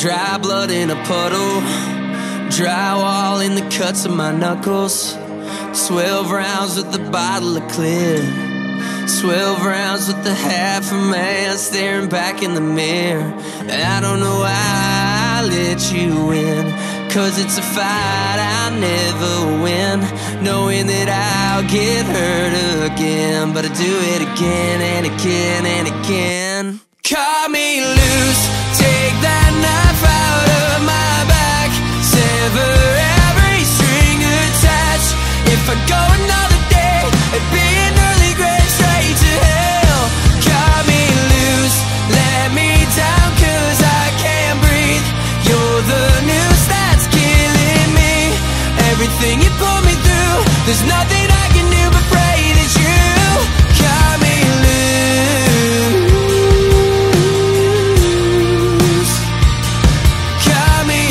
Dry blood in a puddle, drywall in the cuts of my knuckles. 12 rounds with a bottle of clear, 12 rounds with a half a man staring back in the mirror. And I don't know why I let you in, 'cause it's a fight I never win, knowing that I'll get hurt again. But I do it again and again and again. Cut me loose, take that knife out of my back, sever every string attached. If I go another day, it'd be an early grave straight to hell. Cut me loose, let me down, 'cause I can't breathe. You're the noose that's killing me. Everything you put me through, there's nothing I can do but pray that you cut me loose. Cut me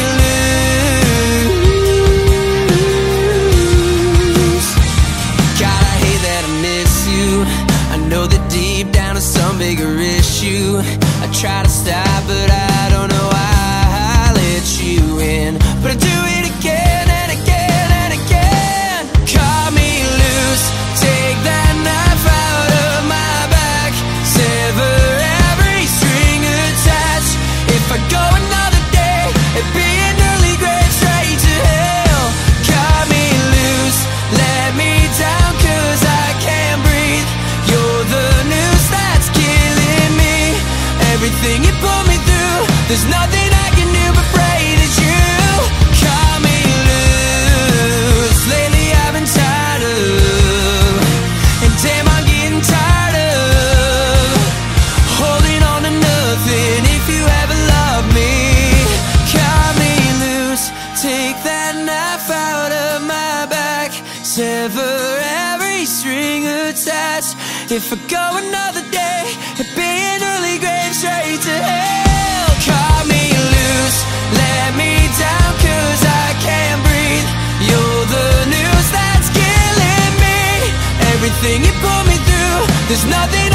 loose. God, I hate that I miss you. I know that deep down is some bigger issue. I try to stop, but I don't know why I let you in. But I do it again and again and again. Cut me loose, take that knife out of my back, sever every string attached. If I go another day, it'd be an early grave straight to hell. Cut me loose, let me down, 'cause I can't breathe. You're the noose that's killing me. Everything you put me through, there's nothing I can do but pray that you cut me loose. Lately I've been tired of, and damn I'm getting tired of, holding on to nothing. If you ever love me, cut me loose, take that knife out of my back, sever every string attached. If I go another day, it'd be an early grave straight to hell. Cut me loose, let me down, 'cause I can't breathe. You're the news that's killing me. Everything you put me through, there's nothing